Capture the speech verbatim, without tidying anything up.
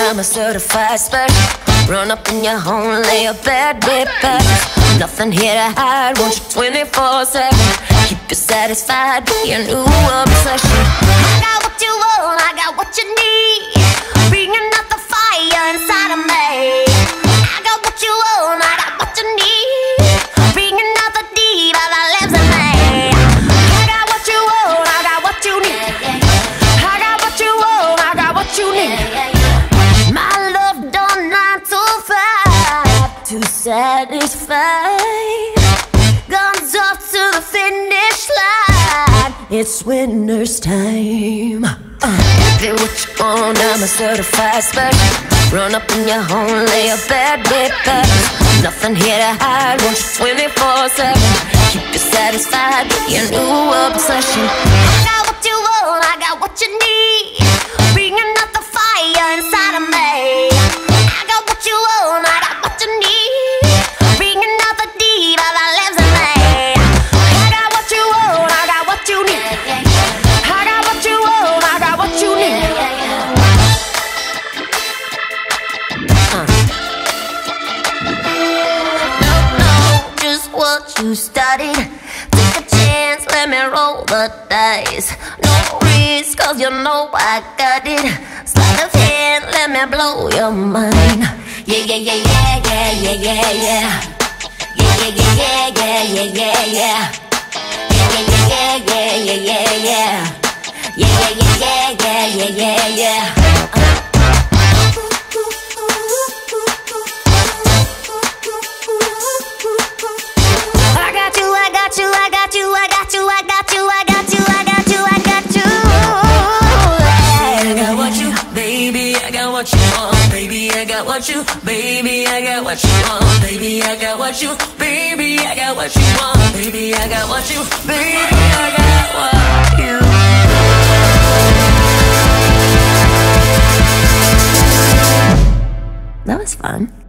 I'm a certified special. Run up in your home, lay a bed with purpose. Nothing here to hide, want you twenty-four seven. Keep you satisfied, be a new obsession. I got what you want, I got what you need. Bringing out the fire inside of me. I got what you want, I got what you need. Bringing out the deep that lives in me. I got what you want, I got what you need. I got what you want, I got what you need. My love done nine to five to satisfy. Guns up to the finish line. It's winner's time. Uh, get what you want, I'm a certified special. Run up in your home, lay a bed with purpose. Nothing here to hide, want you twenty-four seven. Keep you satisfied, be a new obsession. I got what you want, I got what you need. Bringing out the fire inside of me. I got what you want, I got what you need. Bringing out the deep that lives in me. I got what you want, I got what you need. I got what you want, I got what you need. Uh. No, no, just what you studied. Take a chance, let me roll the dice. No risk, cause you know I got it. Sleight of hand, let me blow your mind. Yeah, yeah, yeah, yeah, yeah, yeah, yeah, yeah. Yeah, yeah, yeah, yeah, yeah, yeah, yeah. Yeah, yeah, yeah, yeah, yeah, yeah, yeah. Yeah, yeah, yeah, yeah, yeah, yeah, yeah. I got you, I got you, I got you, I got you, I got you, I got you, I got you, I got you. I got what you, baby, I got what you want, baby, I got what you, baby, I got what you want, baby, I got what you, baby, I got what you want, baby, I got what you, baby, I got what you. That was fun.